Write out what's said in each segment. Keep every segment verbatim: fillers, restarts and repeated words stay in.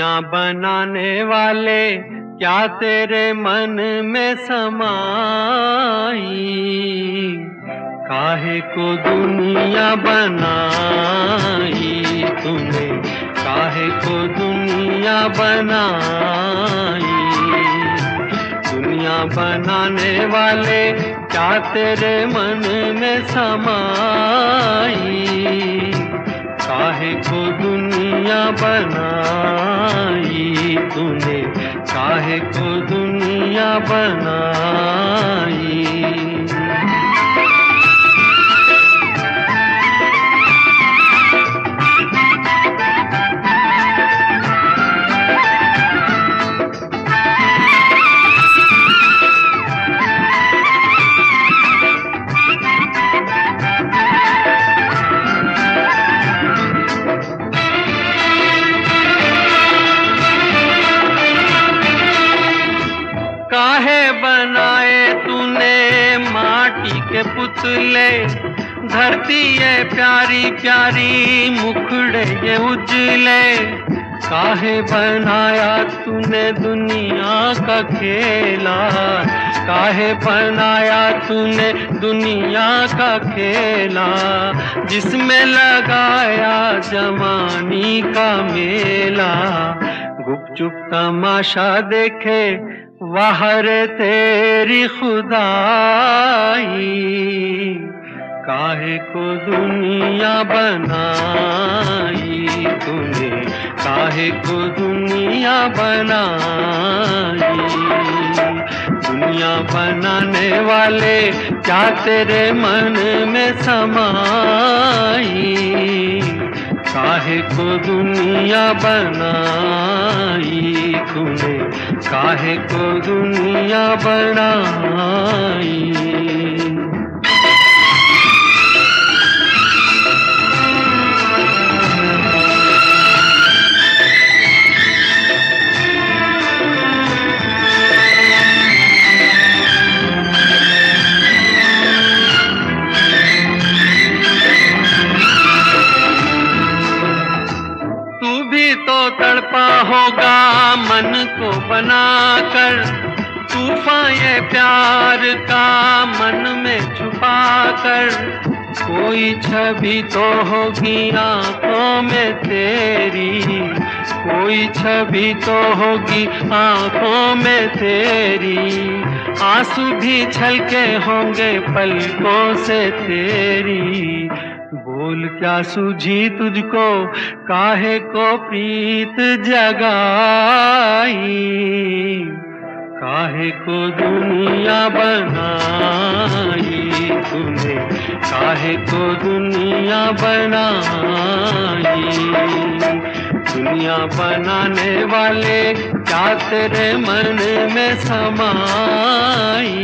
दुनिया बनाने वाले क्या तेरे मन में समाई, काहे को दुनिया बनाई तूने, काहे को दुनिया बनाई। दुनिया बनाने वाले क्या तेरे मन में समाई, काहे को दुनिया बनाई तूने, काहे को दुनिया बनाई। काहे बनाए तूने माटी के पुतले, धरती ये प्यारी प्यारी मुखड़े ये उजले। काहे बनाया तूने दुनिया का खेला, काहे बनाया तूने दुनिया का खेला, जिसमें लगाया जवानी का मेला। गुपचुप तमाशा देखे वाहर तेरी खुदाई, काहे को दुनिया बनाई तूने, काहे को दुनिया बनाई। दुनिया बनाने वाले क्या तेरे मन में समाई, काहे को दुनिया बनाई तूने, काहे को दुनिया बनाई। तो तड़पा होगा मन को बनाकर, तूफान ये प्यार का मन में छुपा कर। कोई छवि तो होगी आंखों में तेरी, कोई छवि तो होगी आंखों में तेरी। आंसू भी छलके होंगे पलकों से तेरी। बोल क्या सूझी तुझको, काहे को प्रीत जगाई, काहे को दुनिया बनाई तूने, काहे को दुनिया बनाई। दुनिया बनाने वाले क्या तेरे मन में समाई,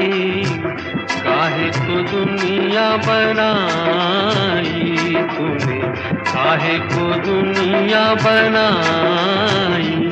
काहे को दुनिया बनाई तूने, काहे को दुनिया बनाई।